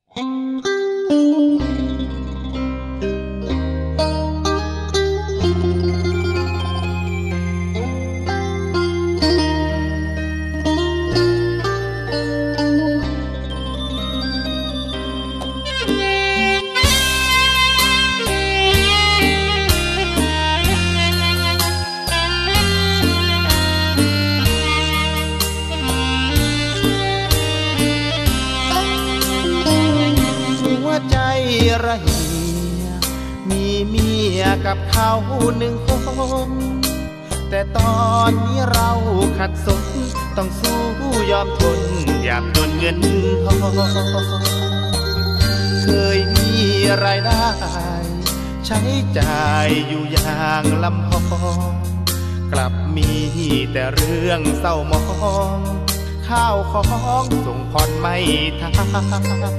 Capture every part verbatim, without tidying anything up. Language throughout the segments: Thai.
ระเหียมีเมียกับเขาหนึ่งคนแต่ตอนนี้เราขัดสนต้องสู้ยอมทนอยากจนเงินทองเคยมีรายได้ใช้จ่ายอยู่อย่างลำพองกลับมีแต่เรื่องเศร้ามองข้าวของส่งผ่อนไม่ทัน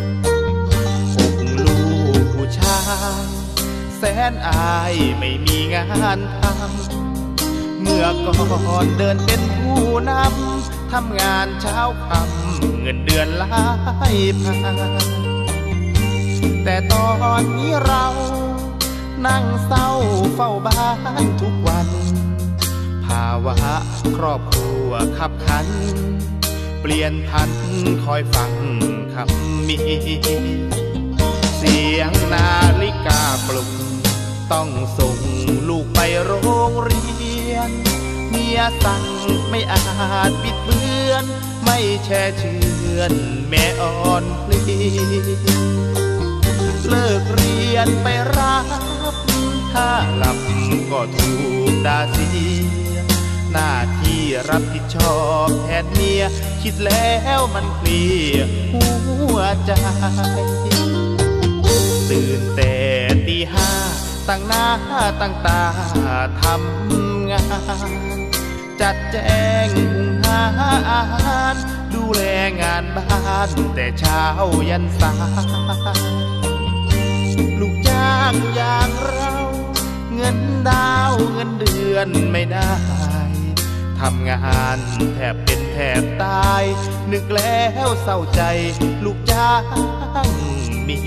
ชายแสนอายไม่มีงานทำเมื่อก่อนเดินเป็นผู้นำทำงานเช้าค่ำเงินเดือนหลายพันแต่ตอนนี้เรานั่งเศร้าเฝ้าบ้านทุกวันภาวะครอบครัวขับขันเปลี่ยนพันคอยฟังคำมีเสียงนาฬิกาปลุกต้องส่งลูกไปโรงเรียนเมียสั่งไม่อาจบิดเบือนไม่แช่เชือนแม่อ่อนพลีเลิกเรียนไปรับถ้าหลับก็ถูกด่าเสียหน้าที่รับผิดชอบแทนเมียคิดแล้วมันเคลียร์หัวใจตื่นแต่ตีห้าตั้งหน้าตั้งตาทำงานจัดแจงหุงหาอาหารดูแลงานบ้านแต่เช้ายันสายลูกจ้างอย่างเราเงินดาวเงินเดือนไม่ได้ทำงานแทบเป็นแทบตายนึกแล้วเศร้าใจลูกจ้างมี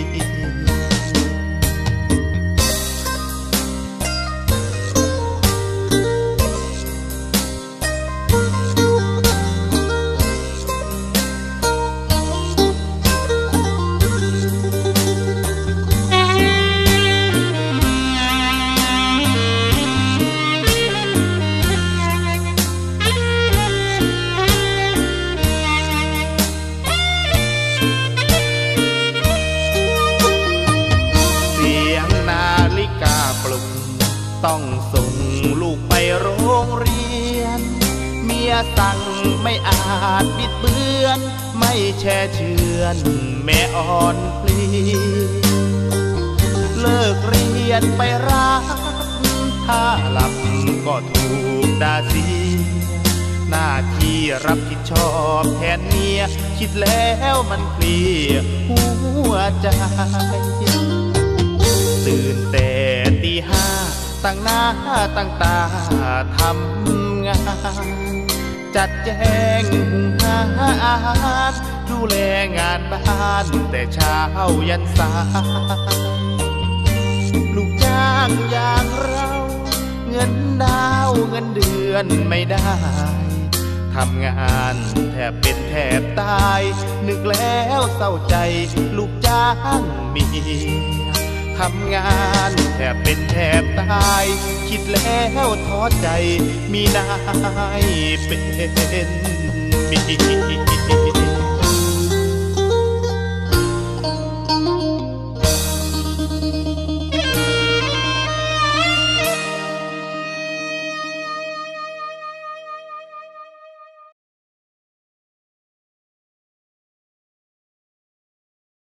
ต้องส่งลูกไปโรงเรียนเมียสั่งไม่อาจบิดเบือนไม่แช่เชือนแม่อ่อนพลีเลิกเรียนไปรับถ้าหลับก็ถูกด่าเสียหน้าที่รับผิดชอบแทนเมียคิดแล้วมันเคลียร์หัวใจตื่นแต่ตีห้าตั้งหน้าตั้งตาทำงานจัดแจงหุงหาอาหารดูแลงานบ้านแต่เช้ายันสายลูกจ้างอย่างเราเงินดาวเงินเดือนไม่ได้ทำงานแทบเป็นแทบตายนึกแล้วเศร้าใจลูกจ้างมีทำงานแทบเป็นแทบตายคิดแล้วท้อใจมีนายเป็นมี